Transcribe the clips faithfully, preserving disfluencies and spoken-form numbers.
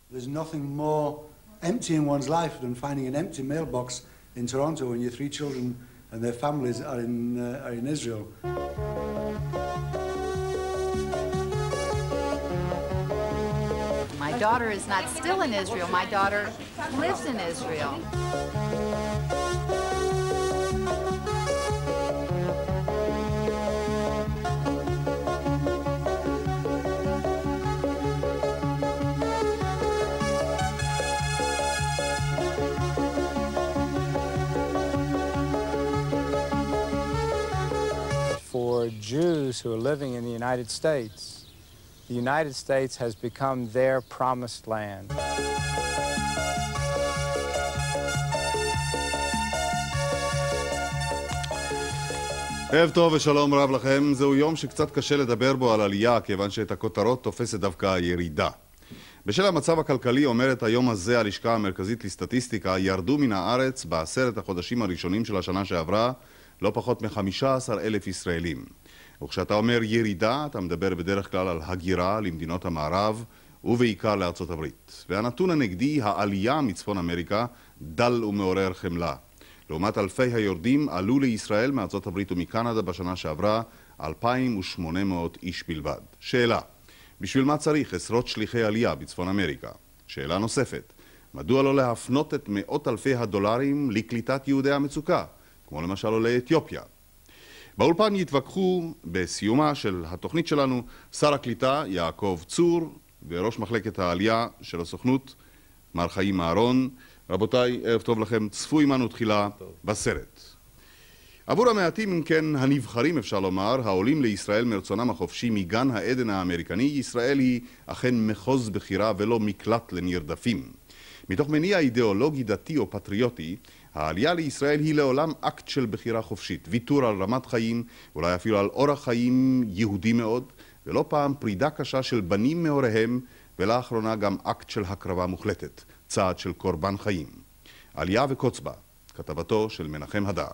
There's nothing more empty in one's life than finding an empty mailbox in Toronto when your three children and their families are in, uh, are in Israel. My daughter is not still in Israel. My daughter lives in Israel. For Jews who are living in the United States, the United States has become their promised land. ערב טוב ושלום רב לכם. זהו יום שקצת קשה לדבר בו על עלייה, כיוון שאת הכותרות תופסת דווקא הירידה. בשל המצב הכלכלי אומרת היום הזה הלשכה המרכזית לסטטיסטיקה, ירדו מן הארץ בעשרת החודשים הראשונים של השנה שעברה לא פחות מ-חמישה עשר אלף ישראלים. וכשאתה אומר ירידה, אתה מדבר בדרך כלל על הגירה למדינות המערב, ובעיקר לארצות הברית. והנתון הנגדי, העלייה מצפון אמריקה, דל ומעורר חמלה. לעומת אלפי היורדים, עלו לישראל מארצות הברית ומקנדה בשנה שעברה אלפיים ושמונה מאות איש בלבד. שאלה, בשביל מה צריך עשרות שליחי עלייה בצפון אמריקה? שאלה נוספת, מדוע לא להפנות את מאות אלפי הדולרים לקליטת יהודי המצוקה, כמו למשל עולי אתיופיה? באולפן יתווכחו בסיומה של התוכנית שלנו שר הקליטה יעקב צור וראש מחלקת העלייה של הסוכנות מר חיים אהרון. רבותיי, ערב טוב לכם, צפו עמנו תחילה בסרט. עבור המעטים, אם כן הנבחרים אפשר לומר, העולים לישראל מרצונם החופשי מגן העדן האמריקני, ישראל היא אכן מחוז בחירה ולא מקלט לנרדפים. מתוך מניע אידיאולוגי דתי או פטריוטי, העלייה לישראל היא לעולם אקט של בחירה חופשית, ויתור על רמת חיים, אולי אפילו על אורח חיים יהודי מאוד, ולא פעם פרידה קשה של בנים מהוריהם, ולאחרונה גם אקט של הקרבה מוחלטת, צעד של קורבן חיים. עלייה וקוץ בה, כתבתו של מנחם הדר.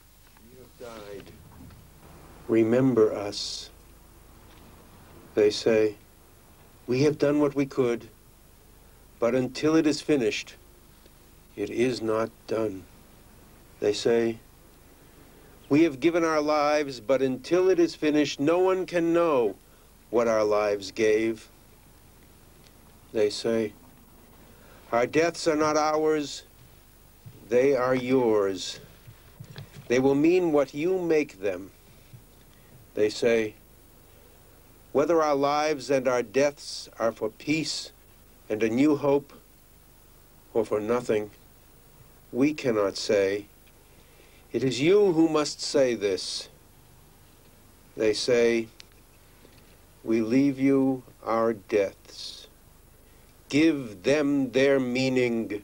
Remember us. They say, we have done what we could, but until it is finished, it is not done. They say, we have given our lives, but until it is finished, no one can know what our lives gave. They say, our deaths are not ours, they are yours. They will mean what you make them. They say, whether our lives and our deaths are for peace and a new hope, or for nothing, we cannot say. It is you who must say this. They say, we leave you our deaths. Give them their meaning.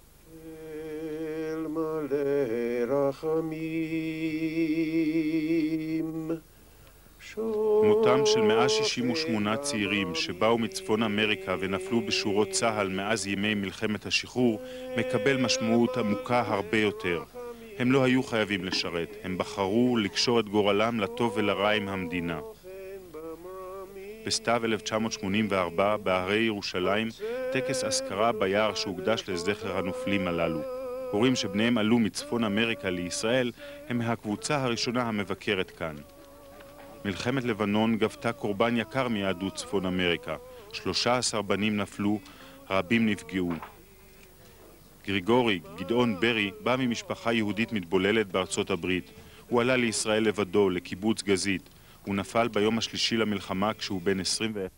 El male rachamim. מותם של מאה שישים ושמונה צעירים שבאו מצפון אמריקה ונפלו בשורות צה"ל מאז ימי מלחמת השחרור מקבל משמעות עמוקה הרבה יותר. הם לא היו חייבים לשרת, הם בחרו לקשור את גורלם לטוב ולרע עם המדינה. בסתיו אלף תשע מאות שמונים וארבע בהרי ירושלים טקס אזכרה ביער שהוקדש לזכר הנופלים הללו. הורים שבניהם עלו מצפון אמריקה לישראל הם מהקבוצה הראשונה המבקרת כאן. מלחמת לבנון גבתה קורבן יקר מיהדות צפון אמריקה. שלושה עשר בנים נפלו, רבים נפגעו. גריגורי, גדעון ברי, בא ממשפחה יהודית מתבוללת בארצות הברית. הוא עלה לישראל לבדו, לקיבוץ גזית. הוא נפל ביום השלישי למלחמה כשהוא בן עשרים ואחת.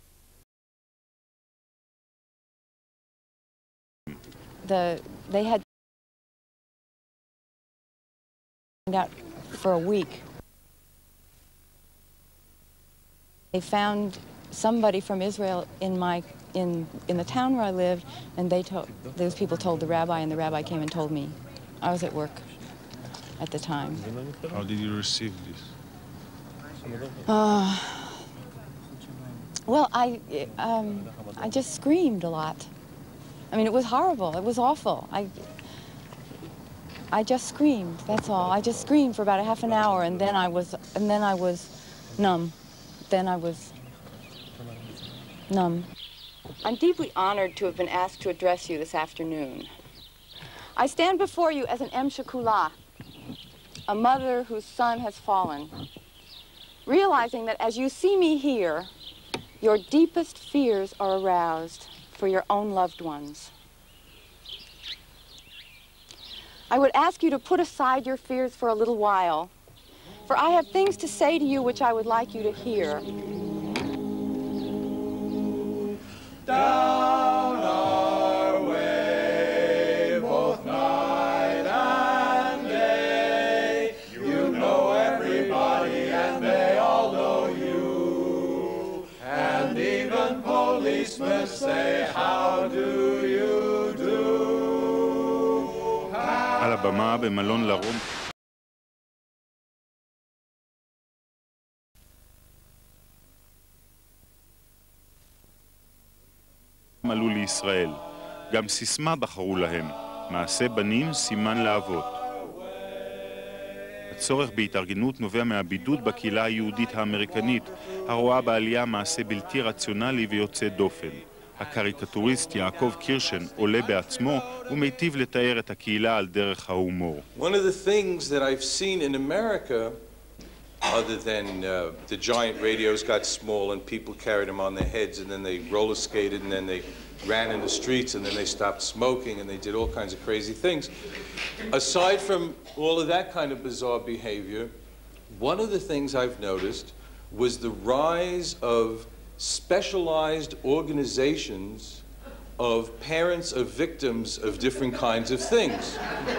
The, they had out for a week. They found somebody from Israel in my in in the town where I lived, and they told those people told the rabbi, and the rabbi came and told me. I was at work at the time. How did you receive this? Uh, well, I um, I just screamed a lot. I mean, it was horrible. It was awful. I I just screamed. That's all. I just screamed for about a half an hour, and then I was and then I was numb. Then I was numb. I'm deeply honored to have been asked to address you this afternoon. I stand before you as an Em Shekula, a mother whose son has fallen, realizing that as you see me here, your deepest fears are aroused for your own loved ones. I would ask you to put aside your fears for a little while, for I have things to say to you which I would like you to hear. Down our way, both night and day, you know everybody and they all know you, and even policemen say, how do you do? על הבמה במלון לרום עלו לישראל. גם סיסמה בחרו להם, מעשה בנים סימן לאבות. הצורך בהתארגנות נובע מהבידוד בקהילה היהודית האמריקנית, הרואה בעלייה מעשה בלתי רציונלי ויוצא דופן. הקריקטוריסט יעקב קירשן עולה בעצמו ומיטיב לתאר את הקהילה על דרך ההומור. One of the things that I've seen in America, other than uh, the giant radios got small and people carried them on their heads and then they roller skated and then they ran in the streets and then they stopped smoking and they did all kinds of crazy things. Aside from all of that kind of bizarre behavior, one of the things I've noticed was the rise of specialized organizations of parents of victims of different kinds of things.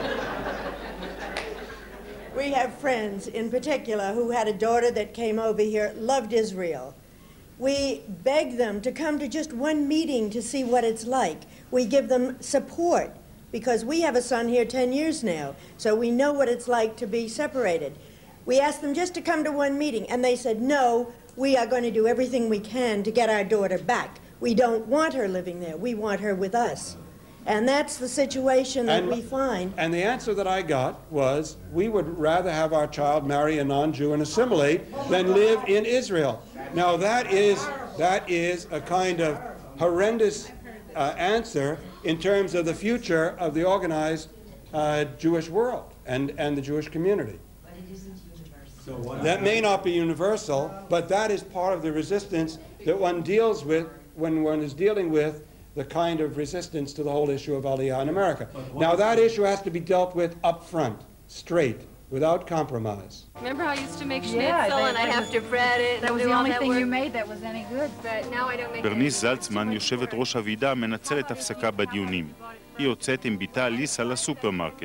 We have friends in particular who had a daughter that came over here, loved Israel. We beg them to come to just one meeting to see what it's like. We give them support because we have a son here ten years now, so we know what it's like to be separated. We asked them just to come to one meeting, and they said, no, we are going to do everything we can to get our daughter back. We don't want her living there. We want her with us. And that's the situation that and, we find. And the answer that I got was, we would rather have our child marry a non-Jew and assimilate than live in Israel. Now that is, that is a kind of horrendous uh, answer in terms of the future of the organized uh, Jewish world and, and the Jewish community. But it isn't universal. So that may not be universal, but that is part of the resistance that one deals with when one is dealing with the kind of resistance to the whole issue of Aliyah in America. Now that issue has to be dealt with up front, straight, without compromise. Remember how I used to make schnitzel Yeah, and I'd have to bread it? That was the only thing you made that was any good. But now I don't make ברניס זלצמן, יושבת ראש הוועידה, מנצלת הפסקה בדיונים. היא יוצאת עם ביתה ליסה לסופרמרקט.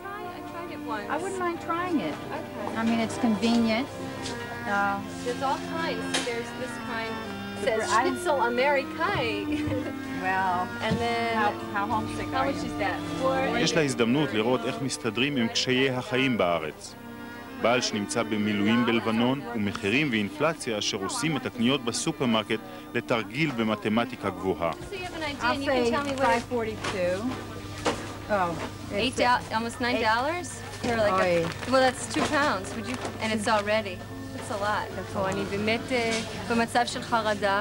I wouldn't mind trying it. I mean, it's convenient. Uh, There's all kinds. There's this kind. It says schnitzel Amerikai. Well, and then how, how homesick how are much you? is that? For יש לה הזדמנות לראות איך מסתדרים עם קשיי החיים בארץ. בעל שנמצא במילואים בלבנון ומחירים ואינפלציה אשר עושים את הקניות בסופרמרקט לתרגיל במתמטיקה גבוהה. So you have an idea I'll and you can say tell me what five forty-two. Oh, eight dollars, almost nine dollars. Or like Oy. a, well, that's two pounds. Would you? And it's already. That's a lot. פה אני באמת במצב של חרדה,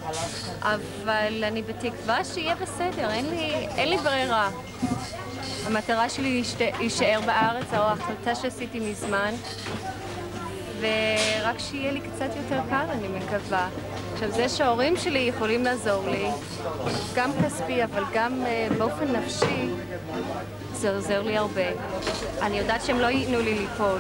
אבל אני בתקווה שיהיה בסדר. אין לי, אין לי ברירה. המטרה שלי להישאר בארץ, או ההחלטה שעשיתי מזמן, ורק שיהיה לי קצת יותר קל, אני מקווה. עכשיו, זה שההורים שלי יכולים לעזור לי, גם כספי, אבל גם באופן נפשי, זה עוזר לי הרבה. אני יודעת שהם לא ייתנו לי ליפול.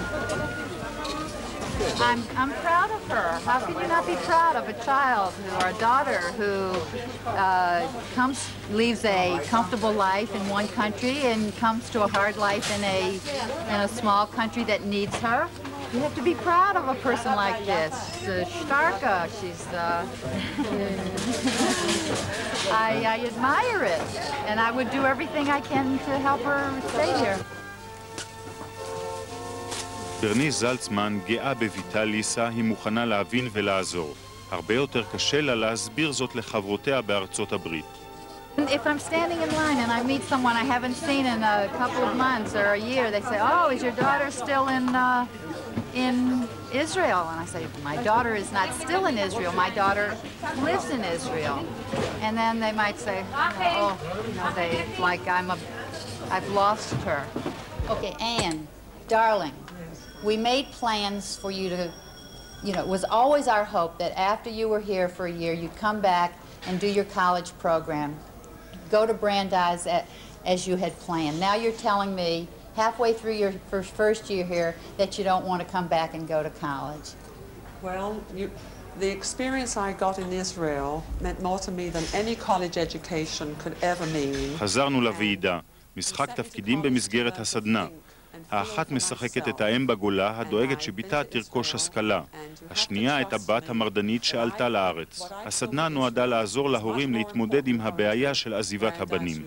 I'm, I'm proud of her. How can you not be proud of a child who, or a daughter who uh, comes, leaves a comfortable life in one country and comes to a hard life in a, in a small country that needs her? You have to be proud of a person like this. Uh, Starka, she's, uh, I, I admire it, and I would do everything I can to help her stay here. ברניס זלצמן גאה בביתה ליסה, היא מוכנה להבין ולעזור. הרבה יותר קשה לה להסביר זאת לחברותיה בארצות הברית. If I'm standing in line and I meet someone I haven't seen in a couple of months or a year, they say, "Oh, is your daughter still in uh, in Israel?" And I say, "My daughter is not still in Israel. My daughter lives in Israel." And then they might say, "Oh, you know, they like I'm a, I've lost her." Okay, Anne, darling, we made plans for you to, you know, it was always our hope that after you were here for a year, you'd come back and do your college program. Go to Brandeis at, as you had planned. Now you're telling me, halfway through your first, first year here, that you don't want to come back and go to college. Well, you, the experience I got in Israel meant more to me than any college education could ever mean. חזרנו לוועידה, משחק תפקידים במסגרת הסדנה. האחת משחקת את האם בגולה, הדואגת שביתה תרכוש השכלה. השנייה את הבת המרדנית שעלתה לארץ. הסדנה נועדה לעזור להורים להתמודד עם הבעיה של עזיבת הבנים.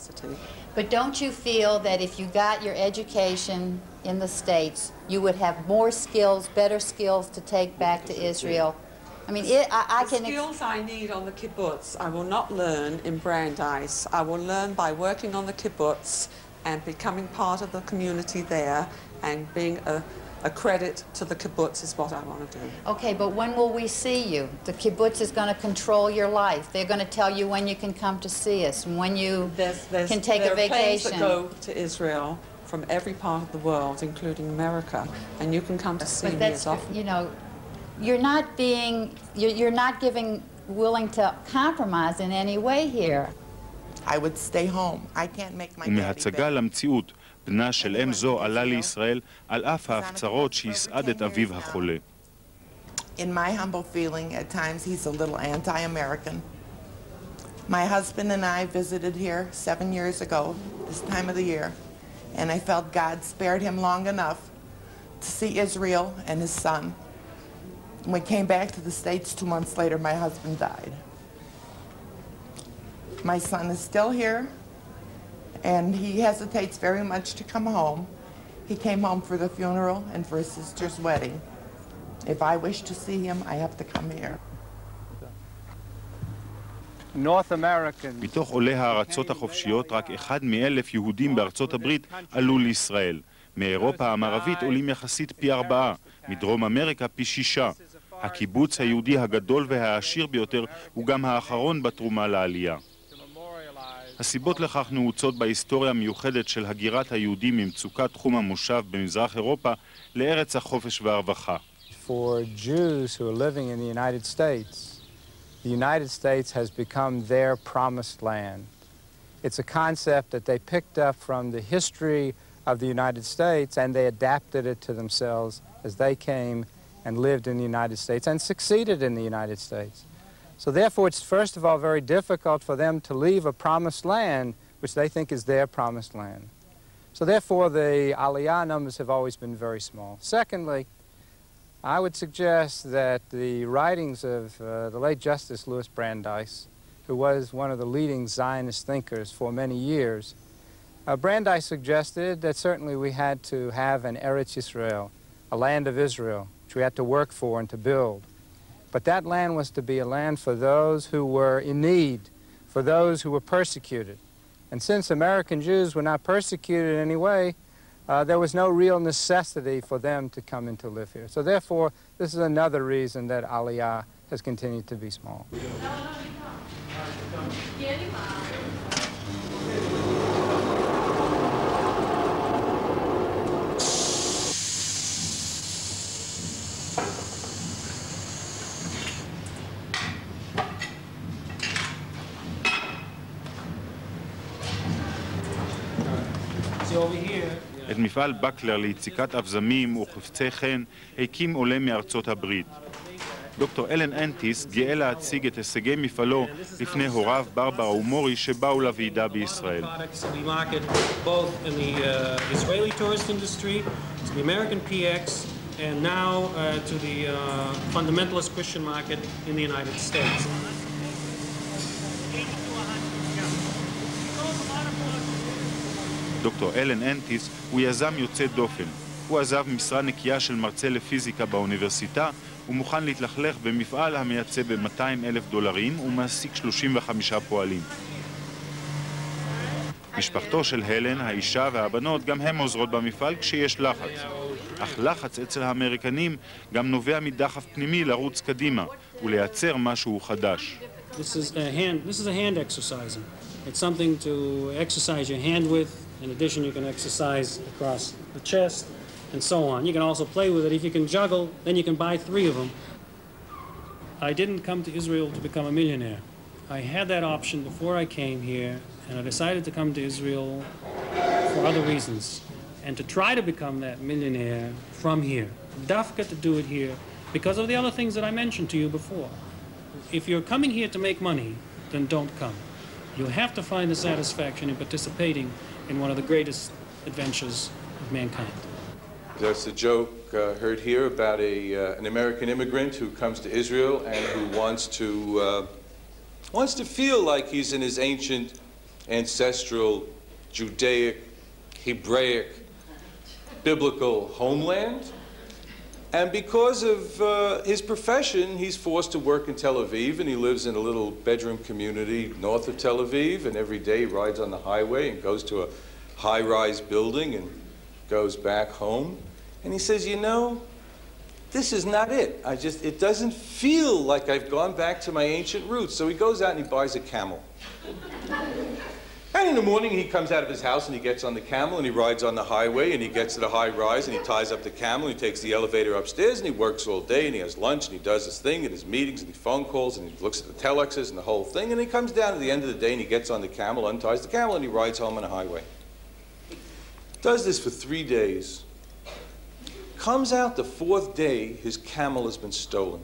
But don't you feel that if you got your education in the States, you would have more skills, better skills to take back to Israel? I mean, it, I, I can... The skills I need on the kibbutz, I will not learn in Brandeis. I will learn by working on the kibbutz and becoming part of the community there, and being a, a credit to the kibbutz is what I want to do. Okay, but when will we see you? The kibbutz is going to control your life. They're going to tell you when you can come to see us, and when you there's, there's, can take there a vacation. There are planes that go to Israel from every part of the world, including America, and you can come to see but me that's, as often. You know, you're not being, you're, you're not giving, willing to compromise in any way here. I would stay home. I can't make my daddy ומהצגה למציאות, בנה של אם זו עלה לישראל על אף ההפצרות שיסעד את אביו החולה. In my humble feeling, at times he's a little anti-American. My husband and I visited here seven years ago, this time of the year, and I felt God spared him long enough to see Israel and his son. When we came back to the States two months later, my husband died. My son is still here, and he hesitates very much to come home. He came home for the funeral and for his sister's wedding. If I wish to see him, I have to come here. North American. מתוך עולי הארצות החופשיות, רק אחד מאלף יהודים בארצות הברית עלו לישראל. מאירופה המערבית עולים יחסית פי ארבעה, מדרום אמריקה פי שישה. הקיבוץ היהודי הגדול והעשיר ביותר הוא גם האחרון בתרומה לעלייה. הסיבות לכך נעוצות בהיסטוריה המיוחדת של הגירת היהודים ממצוקת תחום המושב במזרח אירופה לארץ החופש והרווחה. For Jews who are living in the United States, the United States has become their promised land. It's a concept that they picked up from the history of the United States, and they adapted it to themselves as they came and lived in the United States and succeeded in the United States. So therefore, it's first of all very difficult for them to leave a promised land, which they think is their promised land. So therefore, the Aliyah numbers have always been very small. Secondly, I would suggest that the writings of uh, the late Justice Louis Brandeis, who was one of the leading Zionist thinkers for many years, uh, Brandeis suggested that certainly we had to have an Eretz Yisrael, a land of Israel, which we had to work for and to build. But that land was to be a land for those who were in need, for those who were persecuted. And since American Jews were not persecuted in any way, uh, there was no real necessity for them to come and to live here. So therefore, this is another reason that Aliyah has continued to be small. את מפעל בקלר ליציקת אבזמים וחפצי חן הקים עולה מארצות הברית. דוקטור אלן אנטיס גאה להציג את הישגי מפעלו לפני הוריו ברברה ומורי שבאו לוועידה בישראל. And now uh, to the uh, fundamentalist Christian market in the United States. דוקטור אלן אנטיס הוא יזם יוצא דופן. הוא עזב משרה נקייה של מרצה לפיזיקה באוניברסיטה ומוכן להתלכלך במפעל המייצא ב-מאתיים אלף דולרים ומעסיק שלושים וחמישה פועלים. משפחתו של הלן, האישה והבנות, גם הם עוזרות במפעל כשיש לחץ. אך לחץ אצל האמריקנים גם נובע מדחף פנימי לרוץ קדימה ולייצר משהו חדש. This is a hand, this is a hand exercising. It's something to exercise your hand with. In addition, you can exercise across the chest and so on. You can also play with it. If you can juggle, then you can buy three of them. I didn't come to Israel to become a millionaire. I had that option before I came here, and I decided to come to Israel for other reasons, and to try to become that millionaire from here. Dafka to do it here because of the other things that I mentioned to you before. If you're coming here to make money, then don't come. You have to find the satisfaction in participating in one of the greatest adventures of mankind. There's a joke uh, heard here about a, uh, an American immigrant who comes to Israel and who wants to, uh, wants to feel like he's in his ancient, ancestral, Judaic, Hebraic, biblical homeland. And because of uh, his profession, he's forced to work in Tel Aviv, and he lives in a little bedroom community north of Tel Aviv, and every day he rides on the highway and goes to a high-rise building and goes back home. And he says, you know, this is not it. I just, it doesn't feel like I've gone back to my ancient roots. So he goes out and he buys a camel. And in the morning he comes out of his house and he gets on the camel and he rides on the highway and he gets to the high rise and he ties up the camel and he takes the elevator upstairs and he works all day and he has lunch and he does his thing and his meetings and his phone calls and he looks at the telexes and the whole thing, and he comes down at the end of the day and he gets on the camel, unties the camel, and he rides home on a highway. Does this for three days. Comes out the fourth day, his camel has been stolen.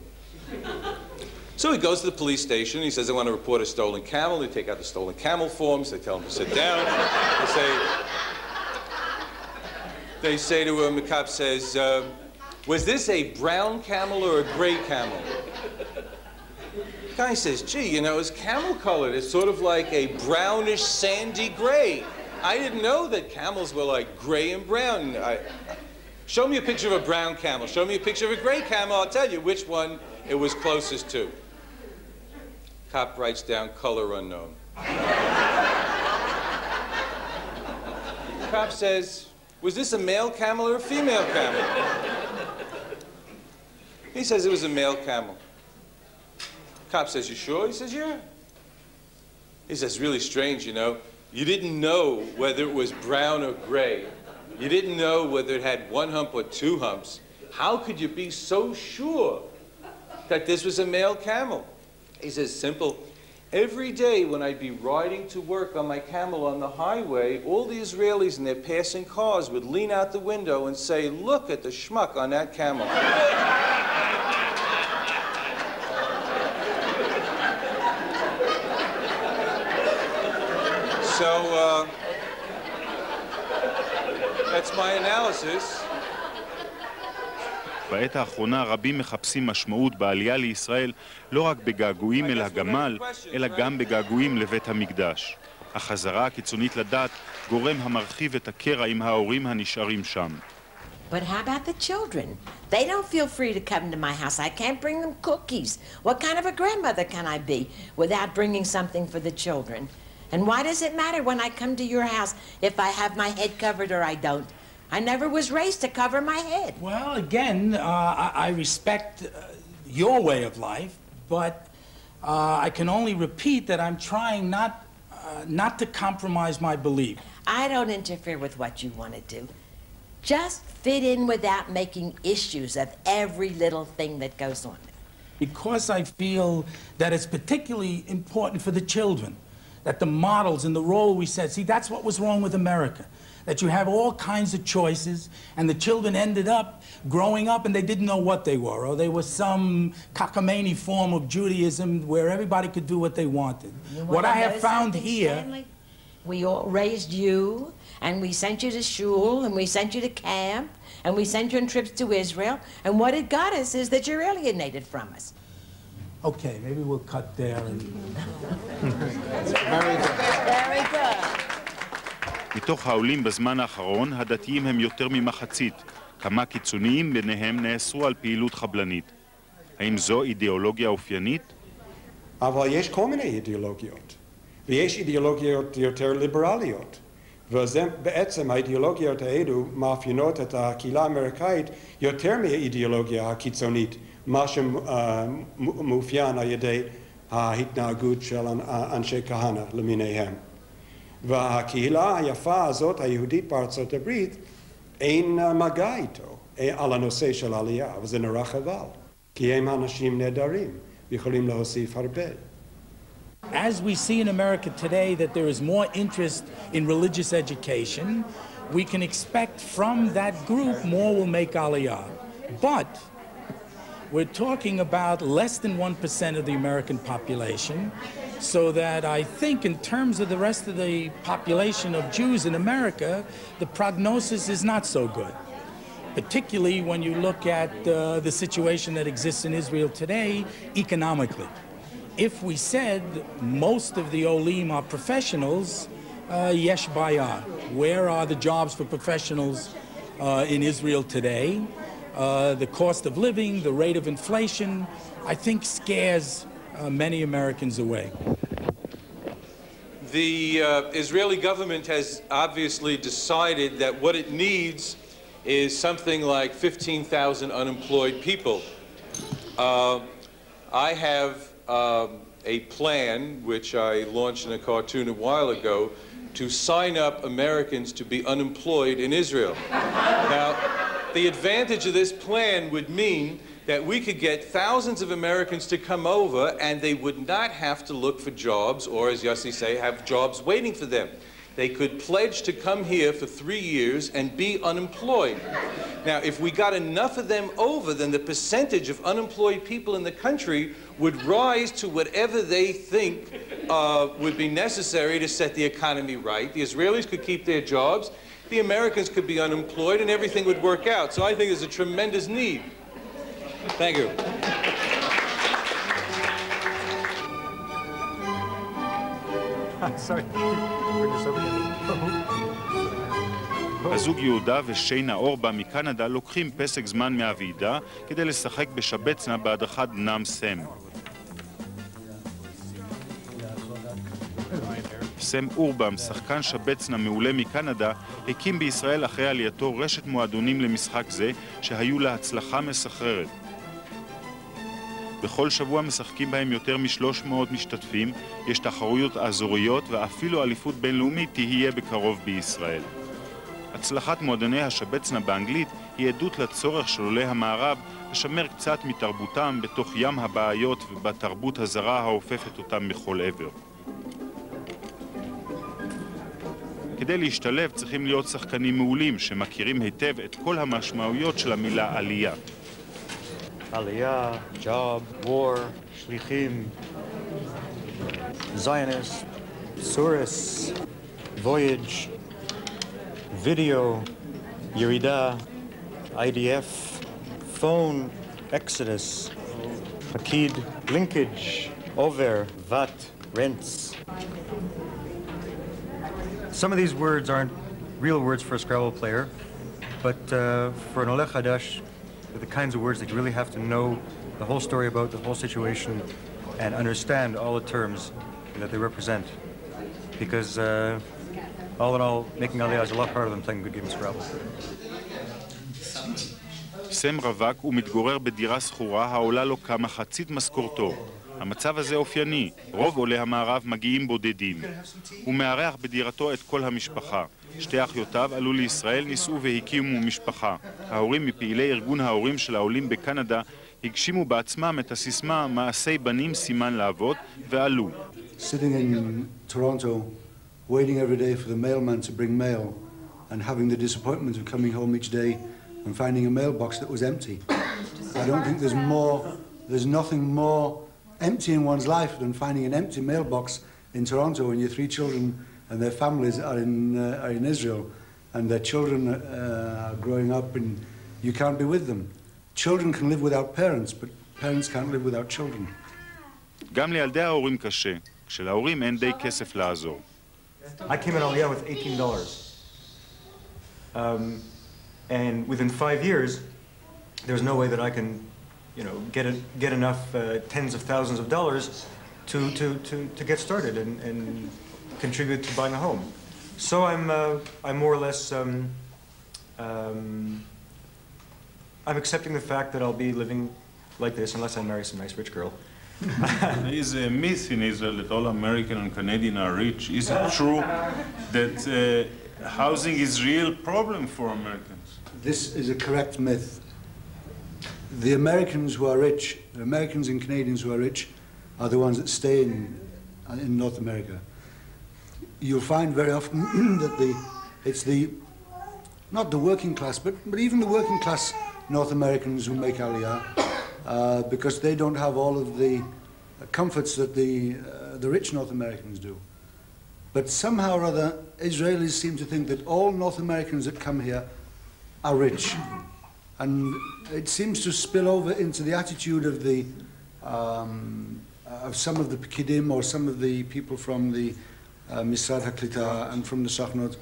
So he goes to the police station, he says, I want to report a stolen camel. They take out the stolen camel forms, they tell him to sit down. They say, they say to him, the cop says, uh, was this a brown camel or a gray camel? The guy says, gee, you know, it's camel colored. It's sort of like a brownish, sandy gray. I didn't know that camels were like gray and brown. I, show me a picture of a brown camel. Show me a picture of a gray camel. I'll tell you which one it was closest to. Cop writes down color unknown. Cop says, was this a male camel or a female camel? He says it was a male camel. Cop says, you sure? He says, yeah. He says, really strange, you know. You didn't know whether it was brown or gray. You didn't know whether it had one hump or two humps. How could you be so sure that this was a male camel? He says, simple. Every day when I'd be riding to work on my camel on the highway, all the Israelis in their passing cars would lean out the window and say, look at the schmuck on that camel. So, uh, that's my analysis. בעת האחרונה רבים מחפשים משמעות בעלייה לישראל לא רק בגעגועים אל הגמל, אלא גם בגעגועים לבית המקדש. החזרה הקיצונית לדת גורם המרחיב את הקרע עם ההורים הנשארים שם. But how about the children? They don't feel free to come to my house. I can't bring them cookies. What kind of a grandmother can I be without bringing something for the children? And why does it matter when I come to your house if I have my head covered or I don't? I never was raised to cover my head. Well, again, uh, I, I respect uh, your way of life, but uh, I can only repeat that I'm trying not, uh, not to compromise my belief. I don't interfere with what you want to do. Just fit in without making issues of every little thing that goes on. Because I feel that it's particularly important for the children, that the models and the role we set, see, that's what was wrong with America. That you have all kinds of choices, and the children ended up growing up and they didn't know what they were, or they were some cockamamie form of Judaism where everybody could do what they wanted. What I have found here... Stanley? We all raised you, and we sent you to shul, and we sent you to camp, and we sent you on trips to Israel, and what it got us is that you're alienated from us. Okay, maybe we'll cut there and... Very good. Very good. מתוך העולים בזמן האחרון, הדתיים הם יותר ממחצית. כמה קיצוניים ביניהם נאסרו על פעילות חבלנית. האם זו אידיאולוגיה אופיינית? אבל יש כל מיני אידיאולוגיות. ויש אידיאולוגיות יותר ליברליות. וזה בעצם האידיאולוגיות האלו מאפיינות את הקהילה האמריקאית יותר מהאידיאולוגיה הקיצונית, מה שמאופיין על ידי ההתנהגות של אנשי כהנא למיניהם. והקהילה היפה הזאת, היהודית בארצות הברית, אין מגע איתו על הנושא של עלייה, וזה נורא חבל, כי הם אנשים נהדרים ויכולים להוסיף הרבה. As we see in America today that there is more interest in religious education, we can expect from that group more will make Aliyah. But we're talking about less than one percent of the American population, so that I think in terms of the rest of the population of Jews in America, the prognosis is not so good, particularly when you look at uh, the situation that exists in Israel today economically. If we said most of the Olim are professionals, uh, yesh bayah. Where are the jobs for professionals uh, in Israel today? Uh, the cost of living, the rate of inflation, I think scares uh, many Americans away. The uh, Israeli government has obviously decided that what it needs is something like fifteen thousand unemployed people. Uh, I have Um, a plan, which I launched in a cartoon a while ago, to sign up Americans to be unemployed in Israel. Now, the advantage of this plan would mean that we could get thousands of Americans to come over and they would not have to look for jobs or, as Yossi say, have jobs waiting for them. They could pledge to come here for three years and be unemployed. Now, if we got enough of them over, then the percentage of unemployed people in the country would rise to whatever they think uh, would be necessary to set the economy right. The Israelis could keep their jobs, the Americans could be unemployed, and everything would work out. So I think there's a tremendous need. Thank you. Sorry. הזוג יהודה ושיינה אורבה מקנדה לוקחים פסק זמן מהוועידה כדי לשחק בשבצנה בהדרכת בנם סם. סם אורבם, שחקן שבצנה מעולה מקנדה, הקים בישראל אחרי עלייתו רשת מועדונים למשחק זה שהיו לה הצלחה מסחררת. בכל שבוע משחקים בהם יותר משלוש מאות משתתפים, יש תחרויות אזוריות ואפילו אליפות בינלאומית תהיה בקרוב בישראל. הצלחת מועדוני השבצנה באנגלית היא עדות לצורך של עולי המערב לשמר קצת מתרבותם בתוך ים הבעיות ובתרבות הזרה האופפת אותם מכל עבר. כדי להשתלב צריכים להיות שחקנים מעולים שמכירים היטב את כל המשמעויות של המילה עלייה. עלייה, job, war, שליחים, Zionist, Surus, voyage, video, ירידה, I D F, phone, exodus, פקיד, linkage, over, vat, rents. Some of these words aren't real words for a Scrabble player, but uh, for an Oleh Hadash, they're the kinds of words that you really have to know the whole story about, the whole situation, and understand all the terms that they represent. Because uh, all in all, making Aliyah is a lot harder than playing good game of Scrabble. סם רווק ומתגורר בדירה סחורה העולה לו כמחצית משכורתו. המצב הזה אופייני, רוב עולי המערב מגיעים בודדים. הוא מארח בדירתו את כל המשפחה. שתי אחיותיו עלו לישראל, נישאו והקימו משפחה. ההורים מפעילי ארגון ההורים של העולים בקנדה הגשימו בעצמם את הסיסמה מעשי בנים סימן לאבות ועלו. Sitting in Toronto, waiting every day for the mailman to bring mail and having the disappointment of coming home each day and finding a mailbox that was empty. I don't think there's more, there's nothing more empty in one's life than finding an empty mailbox in Toronto when your three children and their families are in, uh, are in Israel and their children uh, are growing up and you can't be with them. Children can live without parents, but parents can't live without children. גם לילדי ההורים קשה, כשלהורים אין די כסף לעזור. I came in Aliyah with eighteen dollars. Um, and within five years, there's no way that I can, you know, get, a, get enough uh, tens of thousands of dollars to, to, to, to get started and, and contribute to buying a home. So I'm, uh, I'm more or less, um, um, I'm accepting the fact that I'll be living like this unless I marry some nice rich girl. There is a myth in Israel that all American and Canadian are rich. Is it true that uh, housing is a real problem for Americans? This is a correct myth. The Americans who are rich, the Americans and Canadians who are rich, are the ones that stay in, in North America. You'll find very often that the, it's the, not the working class, but, but even the working class North Americans who make Aliyah, uh, because they don't have all of the comforts that the, uh, the rich North Americans do. But somehow or other, Israelis seem to think that all North Americans that come here are rich. And it seems to spill over into the attitude of the, um, of some of the Pekidim or some of the people from the uh, Misrad HaKlita and from the Sachnot.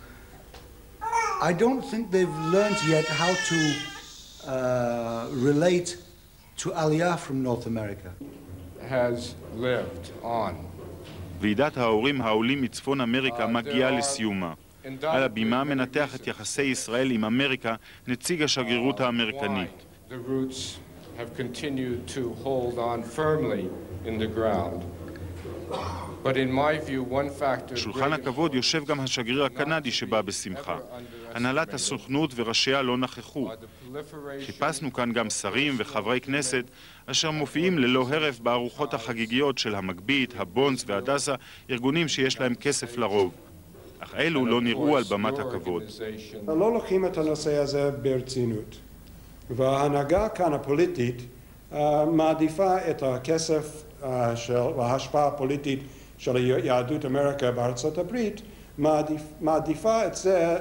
I don't think they've learned yet how to uh, relate to Aliyah from North America. Has lived on. ועידת ההורים העולים מצפון אמריקה מגיעה לסיומה. על הבימה מנתח את יחסי ישראל עם אמריקה נציג השגרירות האמריקנית. The roots have continued to hold on firmly in the ground. But in my view, one factor... שולחן הכבוד יושב גם השגריר הקנדי שבא בשמחה. הנהלת הסוכנות וראשיה לא נכחו. חיפשנו כאן גם שרים וחברי כנסת אשר מופיעים ללא הרף בארוחות החגיגיות של המגבית, הבונדס והדסה, ארגונים שיש להם כסף לרוב. אך אלו לא נראו על במת הכבוד. לא לוקחים את הנושא הזה ברצינות. וההנהגה כאן הפוליטית מעדיפה את הכסף וההשפעה הפוליטית של יהדות אמריקה בארצות הברית, מעדיפ, מעדיפה את זה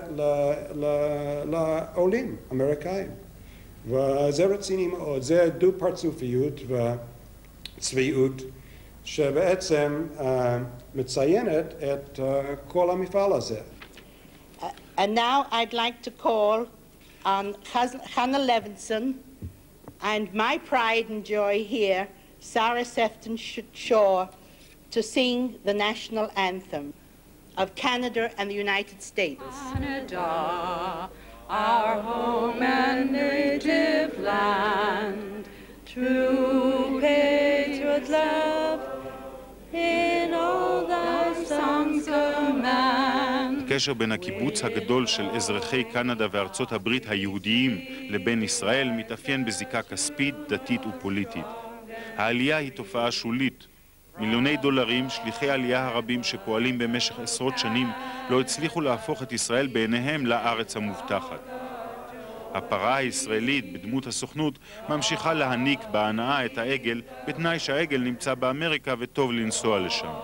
לעולים אמריקאים. וזה רציני מאוד, זה דו-פרצופיות וצביעות שבעצם uh, מציינת את uh, כל המפעל הזה. Uh, and now I'd like to call on Hannah Levinson and my pride and joy here, Sarah Sefton Shaw, to sing the national anthem of Canada and the United States. Canada, our home and native land, true patriot love, in all thy songs command. הקשר בין הקיבוץ הגדול של אזרחי קנדה וארצות הברית היהודיים לבין ישראל מתאפיין בזיקה כספית, דתית ופוליטית. העלייה היא תופעה שולית. מיליוני דולרים, שליחי עלייה הרבים שפועלים במשך עשרות שנים, לא הצליחו להפוך את ישראל בעיניהם לארץ המובטחת. הפרה הישראלית בדמות הסוכנות ממשיכה להניק בהנאה את העגל, בתנאי שהעגל נמצא באמריקה וטוב לנסוע לשם.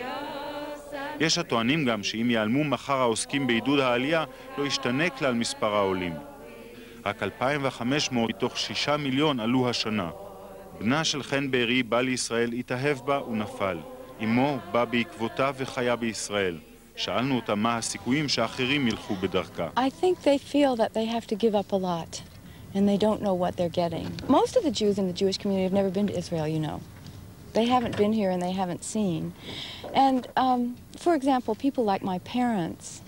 יש הטוענים גם שאם ייעלמו מחר העוסקים בעידוד העלייה, לא ישתנה כלל מספר העולים. רק אלפיים וחמש מאות מתוך שישה מיליון עלו השנה. בנה של חן בארי בא לישראל, התאהב בה ונפל. אמו בא בעקבותיו וחיה בישראל. שאלנו אותה מה הסיכויים שאחרים ילכו בדרכה. I think they feel that they have to give up a lot and they don't know what they're getting. Most of the Jews in the Jewish community have never been to Israel, you know. They haven't been here and they haven't seen. And um, for example, people like my parents,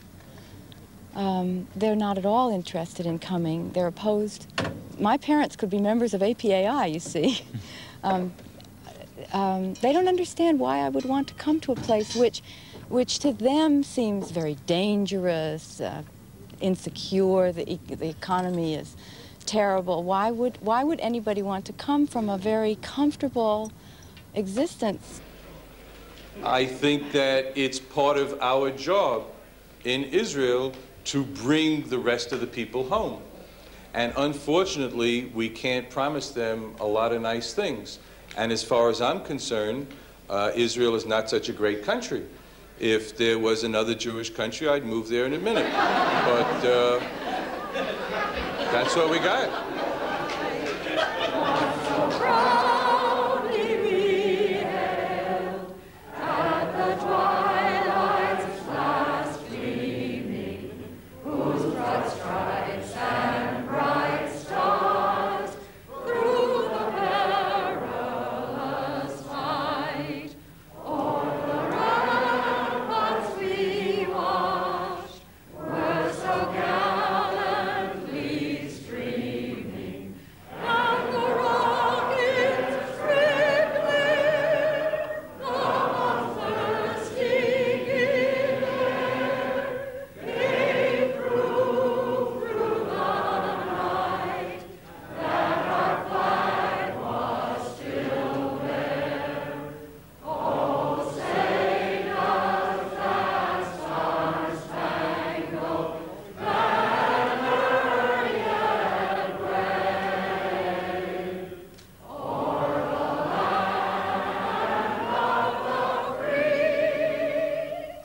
um, they're not at all interested in coming. They're opposed. My parents could be members of A P A I, you see. um, um, they don't understand why I would want to come to a place which which to them seems very dangerous, uh, insecure, the, e the economy is terrible. Why would, why would anybody want to come from a very comfortable existence? I think that it's part of our job in Israel to bring the rest of the people home. And unfortunately, we can't promise them a lot of nice things. And as far as I'm concerned, uh, Israel is not such a great country. If there was another Jewish country, I'd move there in a minute. But uh, that's what we got.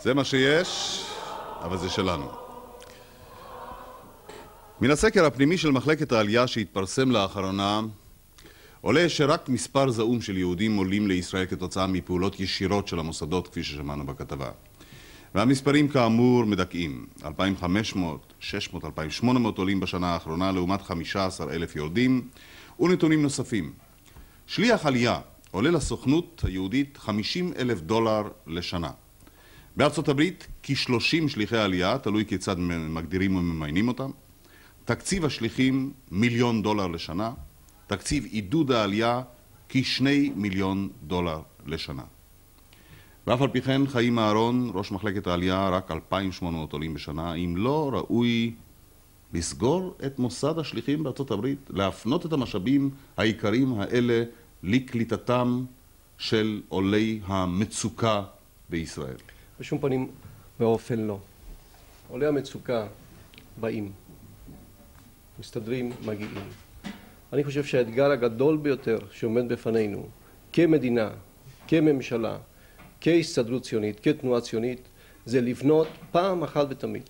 זה מה שיש, אבל זה שלנו. מן הסקר הפנימי של מחלקת העלייה שהתפרסם לאחרונה, עולה שרק מספר זעום של יהודים עולים לישראל כתוצאה מפעולות ישירות של המוסדות, כפי ששמענו בכתבה. והמספרים כאמור מדכאים, אלפיים וחמש מאות, שש מאות, אלפיים ושמונה מאות עולים בשנה האחרונה, לעומת חמישה עשר אלף יורדים, ונתונים נוספים. שליח עלייה עולה לסוכנות היהודית חמישים אלף דולר לשנה. בארצות הברית כ-שלושים שליחי עלייה, תלוי כיצד מגדירים וממיינים אותם. תקציב השליחים מיליון דולר לשנה. תקציב עידוד העלייה כשני מיליון דולר לשנה. ואף על פי כן חיים אהרון, ראש מחלקת העלייה, רק אלפיים ושמונה מאות עולים בשנה. אם לא ראוי לסגור את מוסד השליחים בארצות הברית, להפנות את המשאבים העיקריים האלה לקליטתם של עולי המצוקה בישראל. בשום פנים ואופן לא. עולי המצוקה באים, מסתדרים, מגיעים. אני חושב שהאתגר הגדול ביותר שעומד בפנינו כמדינה, כממשלה, כהסתדרות ציונית, כתנועה ציונית, זה לבנות פעם אחת ותמיד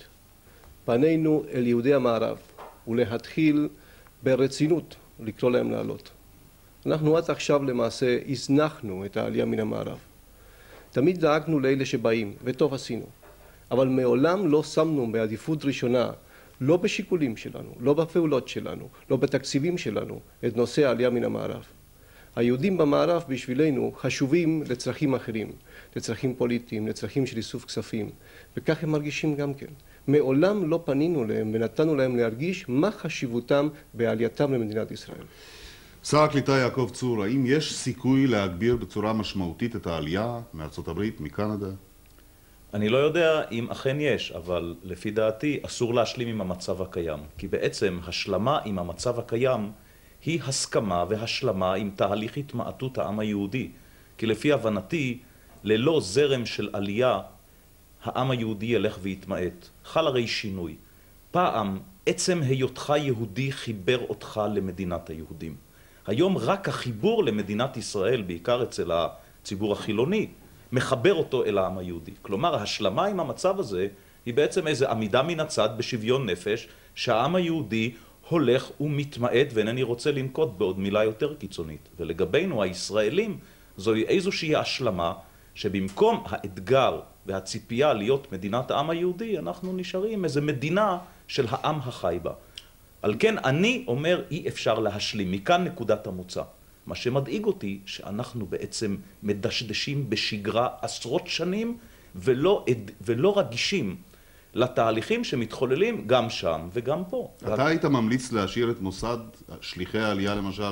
פנינו אל יהודי המערב ולהתחיל ברצינות לקרוא להם לעלות. אנחנו עד עכשיו למעשה הזנחנו את העלייה מן המערב. תמיד דאגנו לאלה שבאים, וטוב עשינו. אבל מעולם לא שמנו בעדיפות ראשונה, לא בשיקולים שלנו, לא בפעולות שלנו, לא בתקציבים שלנו, את נושא העלייה מן המערב. היהודים במערב בשבילנו חשובים לצרכים אחרים, לצרכים פוליטיים, לצרכים של איסוף כספים, וכך הם מרגישים גם כן. מעולם לא פנינו להם ונתנו להם להרגיש מה חשיבותם בעלייתם למדינת ישראל. שר הקליטה יעקב צור, האם יש סיכוי להגביר בצורה משמעותית את העלייה מארצות הברית, מקנדה? אני לא יודע אם אכן יש, אבל לפי דעתי אסור להשלים עם המצב הקיים. כי בעצם השלמה עם המצב הקיים היא הסכמה והשלמה עם תהליך התמעטות העם היהודי. כי לפי הבנתי, ללא זרם של עלייה, העם היהודי ילך ויתמעט. חל הרי שינוי. פעם, עצם היותך יהודי חיבר אותך למדינת היהודים. היום רק החיבור למדינת ישראל, בעיקר אצל הציבור החילוני, מחבר אותו אל העם היהודי. כלומר, ההשלמה עם המצב הזה היא בעצם איזו עמידה מן הצד בשוויון נפש, שהעם היהודי הולך ומתמעט, ואינני רוצה לנקוט בעוד מילה יותר קיצונית. ולגבינו, הישראלים, זוהי איזושהי השלמה, שבמקום האתגר והציפייה להיות מדינת העם היהודי, אנחנו נשארים איזו מדינה של העם החי בה. על כן אני אומר אי אפשר להשלים, מכאן נקודת המוצא. מה שמדאיג אותי שאנחנו בעצם מדשדשים בשגרה עשרות שנים ולא, ולא רגישים לתהליכים שמתחוללים גם שם וגם פה. אתה היית ממליץ להשאיר את מוסד שליחי העלייה למשל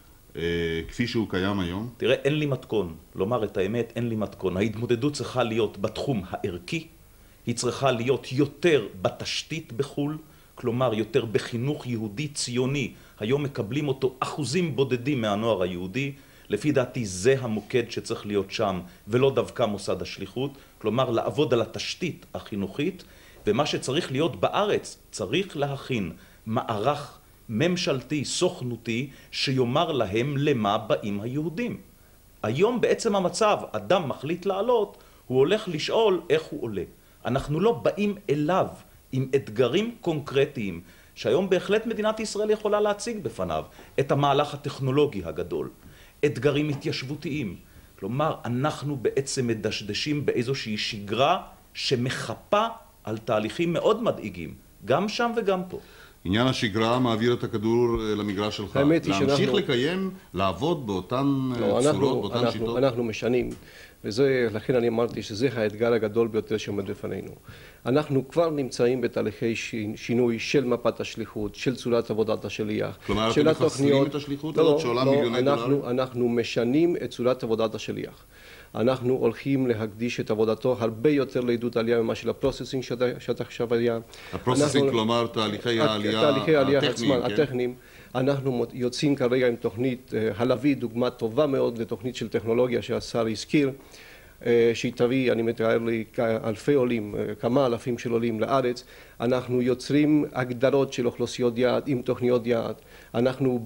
כפי שהוא קיים היום? תראה, אין לי מתכון. לומר את האמת, אין לי מתכון. ההתמודדות צריכה להיות בתחום הערכי, היא צריכה להיות יותר בתשתית בחול, כלומר יותר בחינוך יהודי ציוני. היום מקבלים אותו אחוזים בודדים מהנוער היהודי. לפי דעתי זה המוקד שצריך להיות שם, ולא דווקא מוסד השליחות. כלומר לעבוד על התשתית החינוכית, ומה שצריך להיות בארץ, צריך להכין מערך ממשלתי, סוכנותי, שיאמר להם למה באים היהודים. היום בעצם המצב, אדם מחליט לעלות, הוא הולך לשאול איך הוא עולה. אנחנו לא באים אליו עם אתגרים קונקרטיים, שהיום בהחלט מדינת ישראל יכולה להציג בפניו את המהלך הטכנולוגי הגדול, אתגרים התיישבותיים. כלומר, אנחנו בעצם מדשדשים באיזושהי שגרה שמחפה על תהליכים מאוד מדאיגים, גם שם וגם פה. עניין השגרה מעביר את הכדור למגרש שלך. להמשיך שאנחנו... לקיים, לעבוד באותן לא, צורות, אנחנו, באותן אנחנו, שיטות? אנחנו משנים, וזה, לכן אני אמרתי שזה האתגר הגדול ביותר שעומד בפנינו. אנחנו כבר נמצאים בתהליכי שינוי של מפת השליחות, של צורת עבודת השליח. כלומר, אתם מחסלים את השליחות הזאת שעולה מיליוני דולרים? אנחנו משנים את צורת עבודת השליח. אנחנו הולכים להקדיש את עבודתו הרבה יותר לעידוד העלייה ממה של הפרוססינג שעד עכשיו היה. הפרוססינג, כלומר, תהליכי העלייה הטכניים. אנחנו יוצאים כרגע עם תוכנית הלוי, דוגמה טובה מאוד לתוכנית של טכנולוגיה שהשר הזכיר. שהיא תביא, אני מתאר לי, אלפי עולים, כמה אלפים של עולים לארץ. אנחנו יוצרים הגדרות של אוכלוסיות יעד עם תוכניות יעד. אנחנו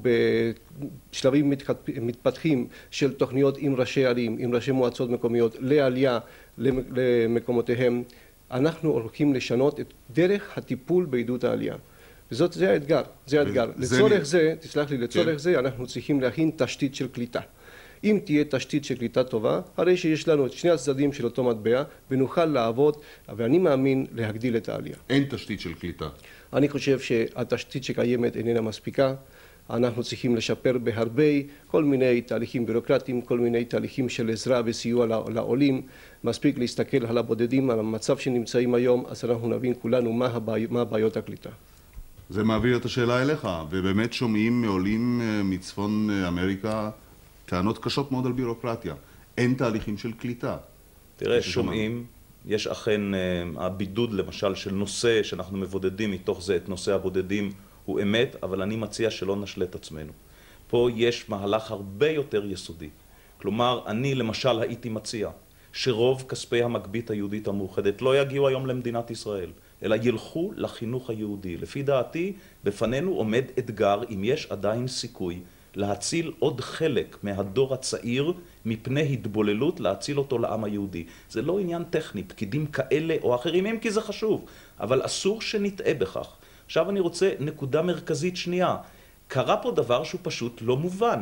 בשלבים מתפתחים של תוכניות עם ראשי ערים, עם ראשי מועצות מקומיות, לעלייה למקומותיהם. אנחנו הולכים לשנות את דרך הטיפול בעידוד העלייה. וזאת, זה האתגר, זה האתגר. לצורך זה, תסלח לי, לצורך זה אנחנו צריכים להכין תשתית של קליטה. אם תהיה תשתית של קליטה טובה, הרי שיש לנו את שני הצדדים של אותו מטבע, ונוכל לעבוד, ואני מאמין להגדיל את העלייה. אין תשתית של קליטה. אני חושב שהתשתית שקיימת איננה מספיקה. אנחנו צריכים לשפר בהרבה כל מיני תהליכים בירוקרטיים, כל מיני תהליכים של עזרה וסיוע לעולים. מספיק להסתכל על הבודדים, על המצב שנמצאים היום, אז אנחנו נבין כולנו מה, הבעי, מה בעיות הקליטה. זה מעביר את השאלה אליך, ובאמת שומעים מעולים מצפון אמריקה טענות קשות מאוד על בירוקרטיה. אין תהליכים של קליטה. תראה, שומעים, יש אכן הבידוד למשל של נושא שאנחנו מבודדים מתוך זה את נושא הבודדים הוא אמת, אבל אני מציע שלא נשלה את עצמנו. פה יש מהלך הרבה יותר יסודי. כלומר, אני למשל הייתי מציע שרוב כספי המגבית היהודית המאוחדת לא יגיעו היום למדינת ישראל, אלא ילכו לחינוך היהודי. לפי דעתי, בפנינו עומד אתגר, אם יש עדיין סיכוי, להציל עוד חלק מהדור הצעיר מפני התבוללות, להציל אותו לעם היהודי. זה לא עניין טכני, פקידים כאלה או אחרים, אם כי זה חשוב, אבל אסור שנטעה בכך. עכשיו אני רוצה נקודה מרכזית שנייה. קרה פה דבר שהוא פשוט לא מובן.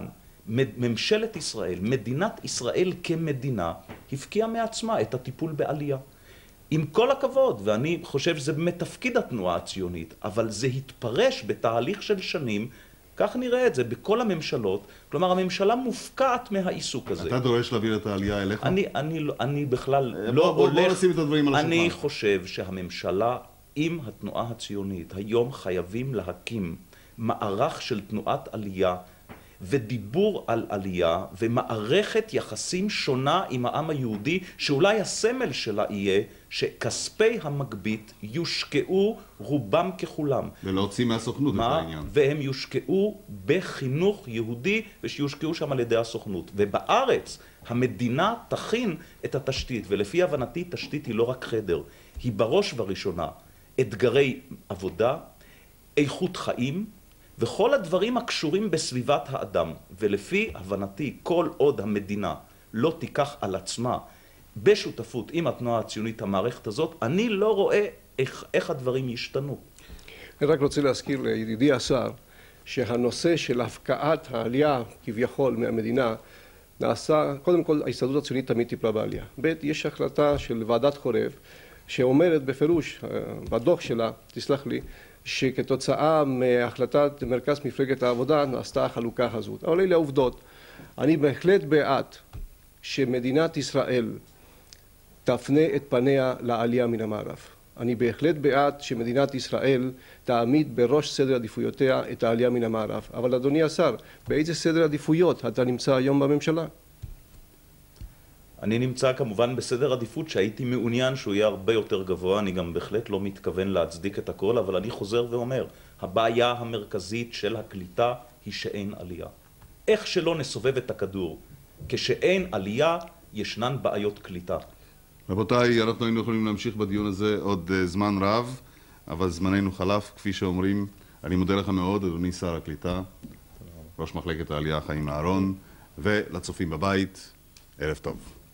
ממשלת ישראל, מדינת ישראל כמדינה, הפקיעה מעצמה את הטיפול בעלייה. עם כל הכבוד, ואני חושב שזה באמת תפקיד התנועה הציונית, אבל זה התפרש בתהליך של שנים, כך נראה את זה בכל הממשלות, כלומר הממשלה מופקעת מהעיסוק הזה. אתה דורש להעביר את העלייה אליך? אני, אני, אני בכלל בוא, לא בוא, הולך... בוא נשים את הדברים על השולחן. אני חושב שהממשלה עם התנועה הציונית היום חייבים להקים מערך של תנועת עלייה ודיבור על עלייה ומערכת יחסים שונה עם העם היהודי, שאולי הסמל שלה יהיה שכספי המגבית יושקעו רובם ככולם. ולהוציא מהסוכנות את העניין. והם יושקעו בחינוך יהודי ושיושקעו שם על ידי הסוכנות. ובארץ המדינה תכין את התשתית, ולפי הבנתי תשתית היא לא רק חדר, היא בראש ובראשונה אתגרי עבודה, איכות חיים, וכל הדברים הקשורים בסביבת האדם. ולפי הבנתי, כל עוד המדינה לא תיקח על עצמה בשותפות עם התנועה הציונית המערכת הזאת, אני לא רואה איך, איך הדברים ישתנו. אני רק רוצה להזכיר לידידי השר, שהנושא של הפקעת העלייה כביכול מהמדינה נעשה, קודם כל ההסתדרות הציונית תמיד טיפלה בעלייה. ב' יש החלטה של ועדת חורב שאומרת בפירוש, בדוח שלה, תסלח לי, שכתוצאה מהחלטת מרכז מפלגת העבודה נעשתה החלוקה הזאת. אבל אלה העובדות. אני בהחלט בעד שמדינת ישראל תפנה את פניה לעלייה מן המערב. אני בהחלט בעד שמדינת ישראל תעמיד בראש סדר עדיפויותיה את העלייה מן המערב. אבל אדוני השר, באיזה סדר עדיפויות אתה נמצא היום בממשלה? אני נמצא כמובן בסדר עדיפות שהייתי מעוניין שהוא יהיה הרבה יותר גבוה. אני גם בהחלט לא מתכוון להצדיק את הכל, אבל אני חוזר ואומר, הבעיה המרכזית של הקליטה היא שאין עלייה. איך שלא נסובב את הכדור, כשאין עלייה ישנן בעיות קליטה. רבותיי, אנחנו היינו יכולים להמשיך בדיון הזה עוד זמן רב, אבל זמננו חלף, כפי שאומרים. אני מודה לך מאוד, אדוני שר הקליטה, ראש מחלקת העלייה חיים אהרון, ולצופים בבית, ערב טוב.